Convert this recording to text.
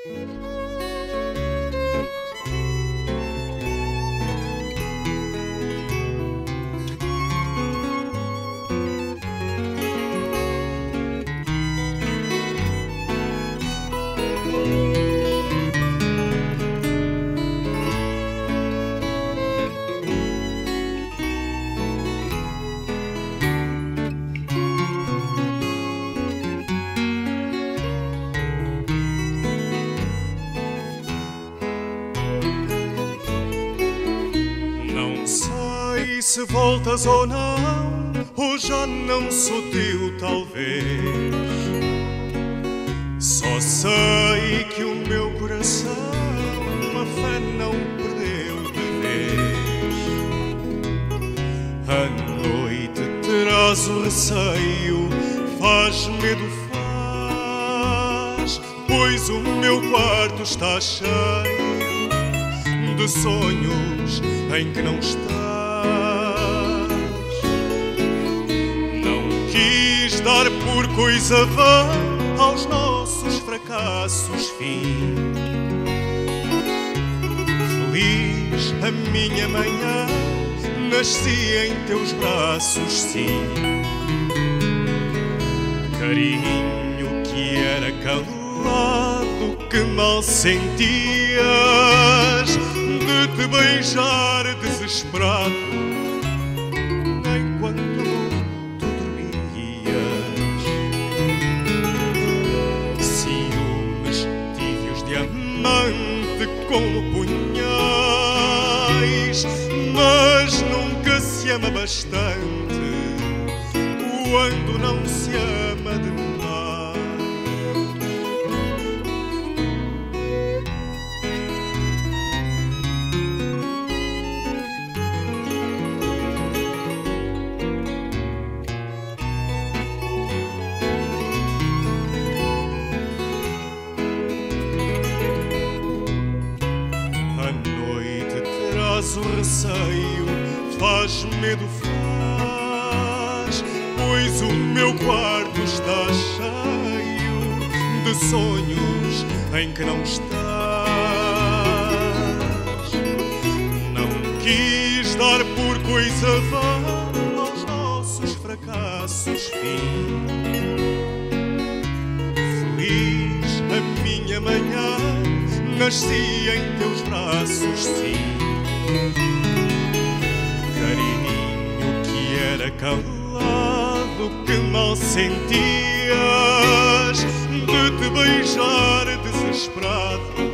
Se voltas ou não, ou já não sou teu, talvez. Só sei que o meu coração a fé não perdeu de vez. A noite traz o receio, faz medo, faz, pois o meu quarto está cheio de sonhos em que não estás. Dar por coisa vã aos nossos fracassos fim. Feliz a minha manhã, nasci em teus braços, sim. Carinho que era calado, que mal sentias de te beijar desesperado enquanto como punhais, mas nunca se ama bastante quando não se ama demais. O receio faz medo, faz, pois o meu quarto está cheio de sonhos em que não estás. Não quis dar por coisa vã aos nossos fracassos fim. Feliz a minha manhã, nasci em teus braços, sim. Carinho que era calado, que mal sentias de te beijar desesperado